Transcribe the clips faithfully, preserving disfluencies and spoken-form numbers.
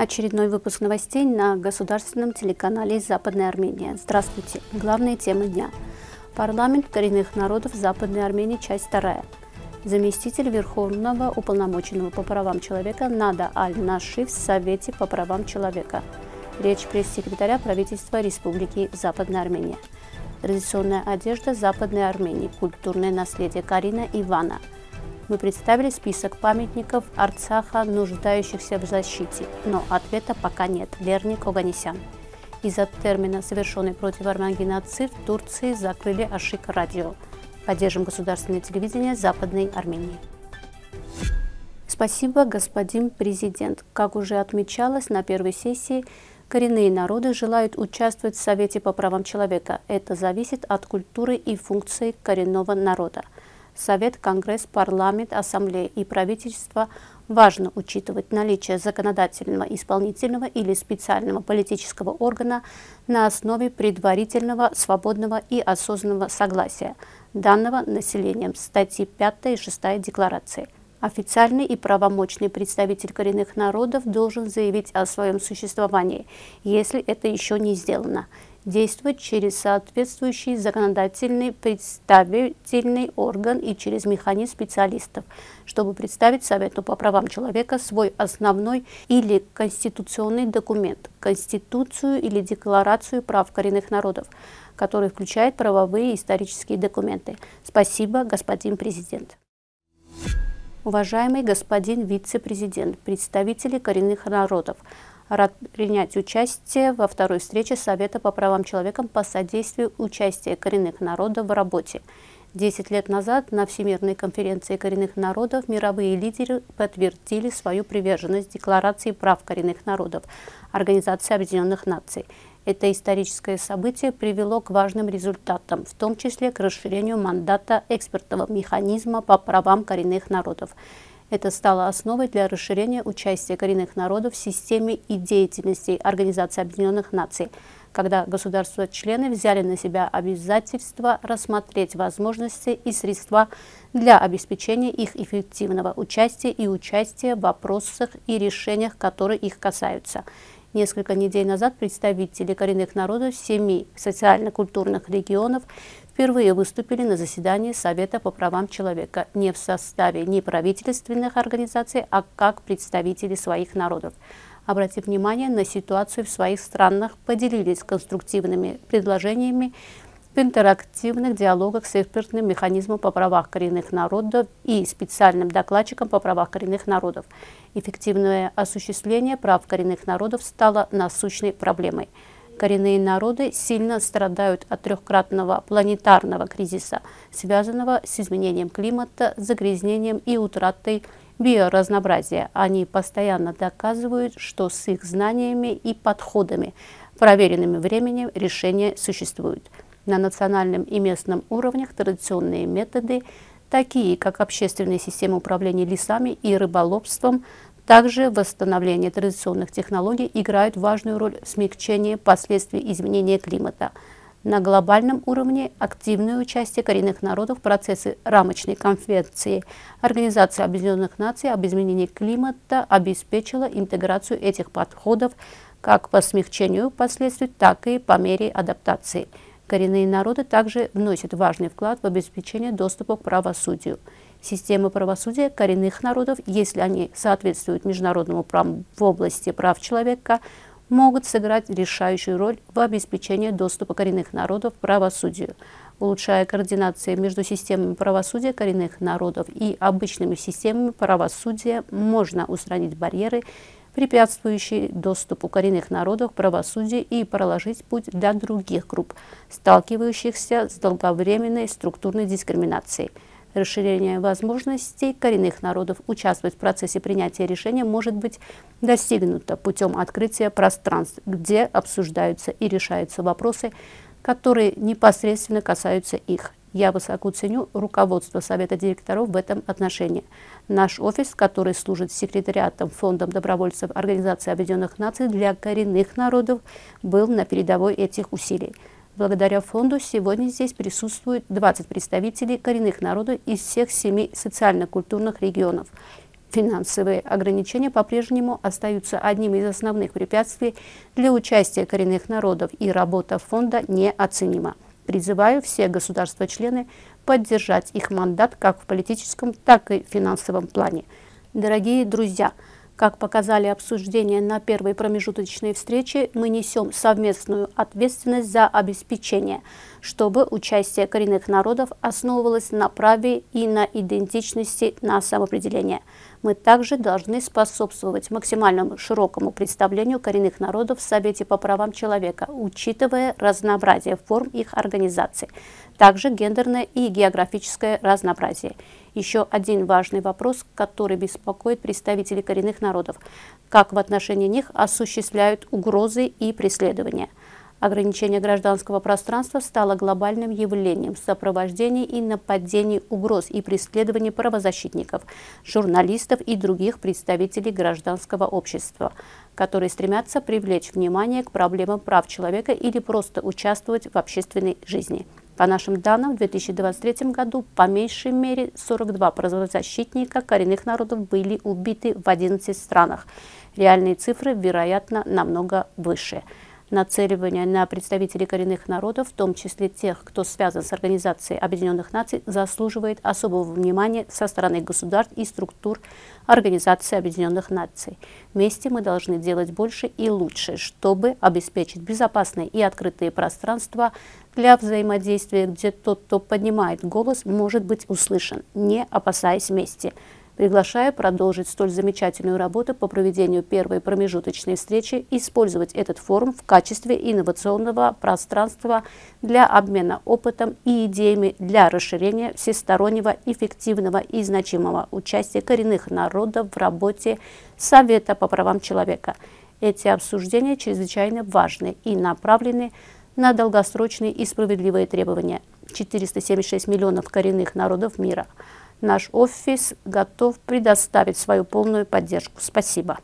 Очередной выпуск новостей на государственном телеканале Западной Армении. Здравствуйте. Главные темы дня. Парламент коренных народов Западной Армении, часть вторая. Заместитель Верховного уполномоченного по правам человека Нада Аль-Наши в Совете по правам человека. Речь пресс-секретаря правительства Республики Западная Армения. Традиционная одежда Западной Армении. Культурное наследие Карина Ивана. Мы представили список памятников Арцаха, нуждающихся в защите, но ответа пока нет. Лерник Оганесян. Из-за термина «совершенный против армян геноцид» в Турции закрыли Ашик радио. Поддержим государственное телевидение Западной Армении. Спасибо, господин президент. Как уже отмечалось на первой сессии, коренные народы желают участвовать в Совете по правам человека. Это зависит от культуры и функций коренного народа. Совет, Конгресс, парламент, ассамблея и правительство важно учитывать наличие законодательного, исполнительного или специального политического органа на основе предварительного, свободного и осознанного согласия, данного населением статьи пятая и шестая Декларации. Официальный и правомочный представитель коренных народов должен заявить о своем существовании, если это еще не сделано, действовать через соответствующий законодательный представительный орган и через механизм специалистов, чтобы представить Совету по правам человека свой основной или конституционный документ, Конституцию или Декларацию прав коренных народов, который включает правовые и исторические документы. Спасибо, господин президент. Уважаемый господин вице-президент, представители коренных народов, рад принять участие во второй встрече Совета по правам человека по содействию участия коренных народов в работе. Десять лет назад на Всемирной конференции коренных народов мировые лидеры подтвердили свою приверженность Декларации прав коренных народов Организации Объединенных Наций. Это историческое событие привело к важным результатам, в том числе к расширению мандата экспертного механизма по правам коренных народов. Это стало основой для расширения участия коренных народов в системе и деятельности Организации Объединенных Наций, когда государства-члены взяли на себя обязательство рассмотреть возможности и средства для обеспечения их эффективного участия и участия в вопросах и решениях, которые их касаются. Несколько недель назад представители коренных народов семи социально-культурных регионов впервые выступили на заседании Совета по правам человека не в составе неправительственных организаций, а как представители своих народов. Обратив внимание на ситуацию в своих странах, поделились конструктивными предложениями в интерактивных диалогах с экспертным механизмом по правам коренных народов и специальным докладчиком по правам коренных народов. Эффективное осуществление прав коренных народов стало насущной проблемой. Коренные народы сильно страдают от трехкратного планетарного кризиса, связанного с изменением климата, загрязнением и утратой биоразнообразия. Они постоянно доказывают, что с их знаниями и подходами, проверенными временем, решения существуют. На национальном и местном уровнях традиционные методы, такие как общественная система управления лесами и рыболовством, также восстановление традиционных технологий играют важную роль в смягчении последствий изменения климата. На глобальном уровне активное участие коренных народов в процессе рамочной конвенции Организации Объединенных Наций об изменении климата обеспечило интеграцию этих подходов как по смягчению последствий, так и по мере адаптации. Коренные народы также вносят важный вклад в обеспечение доступа к правосудию. Системы правосудия коренных народов, если они соответствуют международному праву в области прав человека, могут сыграть решающую роль в обеспечении доступа коренных народов к правосудию. Улучшая координацию между системами правосудия коренных народов и обычными системами правосудия, можно устранить барьеры, препятствующие доступу коренных народов к правосудию, и проложить путь для других групп, сталкивающихся с долговременной структурной дискриминацией. Расширение возможностей коренных народов участвовать в процессе принятия решения может быть достигнуто путем открытия пространств, где обсуждаются и решаются вопросы, которые непосредственно касаются их. Я высоко ценю руководство Совета директоров в этом отношении. Наш офис, который служит секретариатом Фондом добровольцев Организации Объединенных Наций для коренных народов, был на передовой этих усилий. Благодаря фонду сегодня здесь присутствует двадцать представителей коренных народов из всех семи социально-культурных регионов. Финансовые ограничения по-прежнему остаются одним из основных препятствий для участия коренных народов, и работа фонда неоценима. Призываю все государства-члены поддержать их мандат как в политическом, так и в финансовом плане. Дорогие друзья, как показали обсуждения на первой промежуточной встрече, мы несем совместную ответственность за обеспечение, чтобы участие коренных народов основывалось на праве и на идентичности на самоопределение. Мы также должны способствовать максимальному широкому представлению коренных народов в Совете по правам человека, учитывая разнообразие форм их организации, также гендерное и географическое разнообразие. Еще один важный вопрос, который беспокоит представителей коренных народов: как в отношении них осуществляют угрозы и преследования. Ограничение гражданского пространства стало глобальным явлением сопровождения и нападений, угроз и преследований правозащитников, журналистов и других представителей гражданского общества, которые стремятся привлечь внимание к проблемам прав человека или просто участвовать в общественной жизни. По нашим данным, в две тысячи двадцать третьем году по меньшей мере сорок два правозащитника коренных народов были убиты в одиннадцати странах. Реальные цифры, вероятно, намного выше. Нацеливание на представителей коренных народов, в том числе тех, кто связан с Организацией Объединенных Наций, заслуживает особого внимания со стороны государств и структур Организации Объединенных Наций. Вместе мы должны делать больше и лучше, чтобы обеспечить безопасные и открытые пространства для взаимодействия, где тот, кто поднимает голос, может быть услышан, не опасаясь мести. Приглашаю продолжить столь замечательную работу по проведению первой промежуточной встречи и использовать этот форум в качестве инновационного пространства для обмена опытом и идеями для расширения всестороннего, эффективного и значимого участия коренных народов в работе Совета по правам человека. Эти обсуждения чрезвычайно важны и направлены на долгосрочные и справедливые требования. четыреста семьдесят шесть миллионов коренных народов мира. Наш офис готов предоставить свою полную поддержку. Спасибо.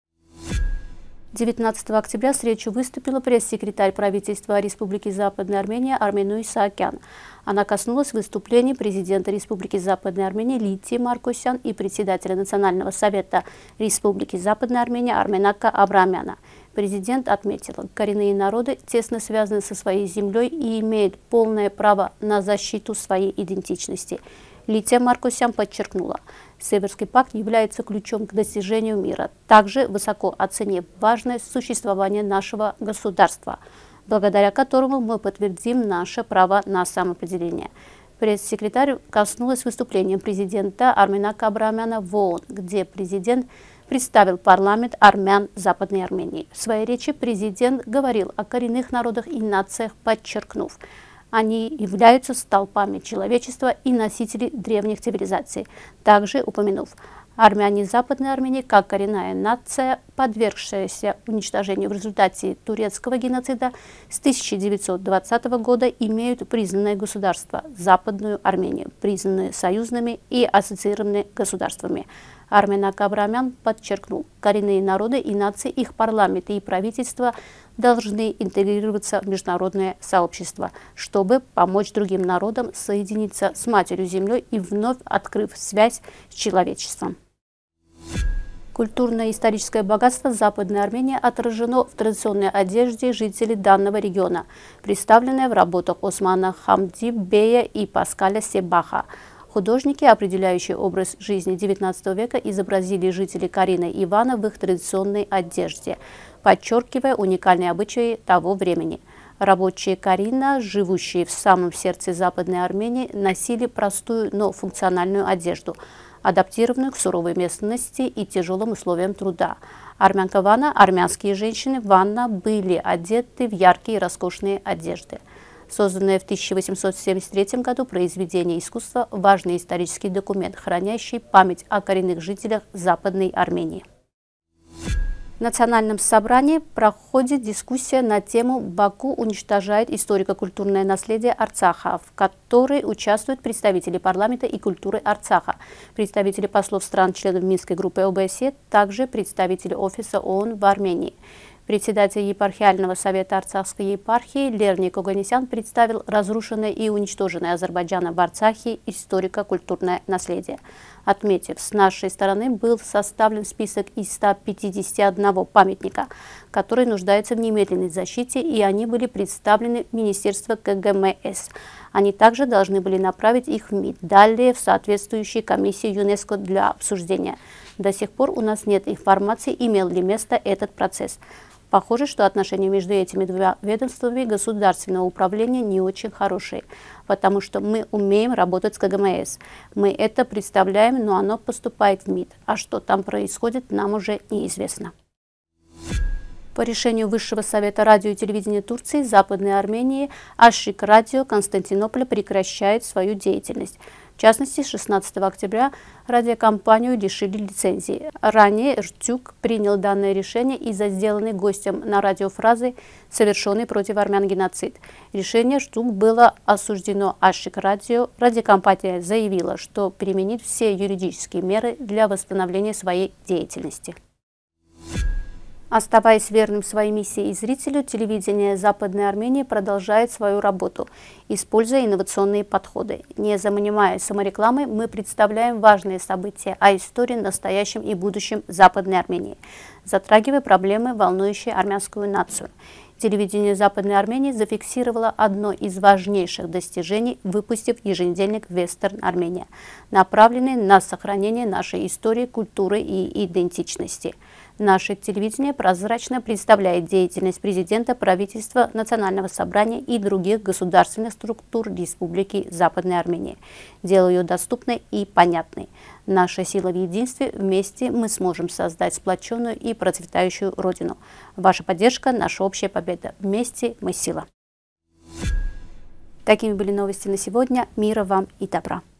девятнадцатого октября с речью выступила пресс-секретарь правительства Республики Западная Армения Арменуй Саакян. Она коснулась выступлений президента Республики Западная Армения Литии Маркосян и председателя Национального совета Республики Западная Армения Арменака Абрамяна. Президент отметил, коренные народы тесно связаны со своей землей и имеют полное право на защиту своей идентичности. Лития Маркосян подчеркнула, Северский пакт является ключом к достижению мира, также высоко оценив важность существования нашего государства, благодаря которому мы подтвердим наше право на самоопределение. Пресс-секретарь коснулась выступления президента Арменака Абрамяна в ООН, где президент представил парламент армян Западной Армении. В своей речи президент говорил о коренных народах и нациях, подчеркнув, они являются столпами человечества и носители древних цивилизаций. Также упомянув, армяне Западной Армении, как коренная нация, подвергшаяся уничтожению в результате турецкого геноцида с тысяча девятьсот двадцатого года, имеют признанное государство Западную Армению, признанные союзными и ассоциированными государствами. Арменак Абрамян подчеркнул, коренные народы и нации, их парламенты и правительства должны интегрироваться в международное сообщество, чтобы помочь другим народам соединиться с Матерью-Землей и вновь открыв связь с человечеством. Культурное и историческое богатство Западной Армении отражено в традиционной одежде жителей данного региона, представленной в работах Османа Хамди Бея и Паскаля Себаха. Художники, определяющие образ жизни девятнадцатого века, изобразили жителей Карина и Ивана в их традиционной одежде, подчеркивая уникальные обычаи того времени. Рабочие Карина, живущие в самом сердце Западной Армении, носили простую, но функциональную одежду, адаптированную к суровой местности и тяжелым условиям труда. Армянка Вана, армянские женщины Ванна, были одеты в яркие и роскошные одежды. Созданное в тысяча восемьсот семьдесят третьем году произведение искусства – важный исторический документ, хранящий память о коренных жителях Западной Армении. В Национальном собрании проходит дискуссия на тему «Баку уничтожает историко-культурное наследие Арцаха», в которой участвуют представители парламента и культуры Арцаха, представители послов стран-членов Минской группы ОБСЕ, также представители офиса ООН в Армении. Председатель епархиального совета Арцахской епархии Лерник Оганесян представил разрушенное и уничтоженное Азербайджаном в Арцахе историко-культурное наследие. Отметив, с нашей стороны был составлен список из ста пятидесяти одного памятника, которые нуждаются в немедленной защите, и они были представлены в Министерство ка гэ эм эс. Они также должны были направить их в МИД, далее в соответствующие комиссии ЮНЕСКО для обсуждения. До сих пор у нас нет информации, имел ли место этот процесс. Похоже, что отношения между этими двумя ведомствами государственного управления не очень хорошие, потому что мы умеем работать с ка гэ эм эс. Мы это представляем, но оно поступает в МИД. А что там происходит, нам уже неизвестно. По решению Высшего совета радио и телевидения Турции, Западной Армении, Ашик радио Константинополя прекращает свою деятельность. В частности, шестнадцатого октября радиокомпанию лишили лицензии. Ранее РТЮК принял данное решение из-за сделанной гостем на радио фразы «совершенный против армян геноцид». Решение РТЮК было осуждено Ашик радио. Радиокомпания заявила, что применит все юридические меры для восстановления своей деятельности. Оставаясь верным своей миссии и зрителю, телевидение Западной Армении продолжает свою работу, используя инновационные подходы. Не занимаясь саморекламой, мы представляем важные события о истории, настоящем и будущем Западной Армении, затрагивая проблемы, волнующие армянскую нацию. Телевидение Западной Армении зафиксировало одно из важнейших достижений, выпустив еженедельник «Вестерн Армения», направленный на сохранение нашей истории, культуры и идентичности. Наше телевидение прозрачно представляет деятельность президента, правительства, Национального собрания и других государственных структур Республики Западной Армении, делая ее доступной и понятной. Наша сила в единстве. Вместе мы сможем создать сплоченную и процветающую Родину. Ваша поддержка – наша общая победа. Вместе мы сила. Такими были новости на сегодня. Мира вам и добра.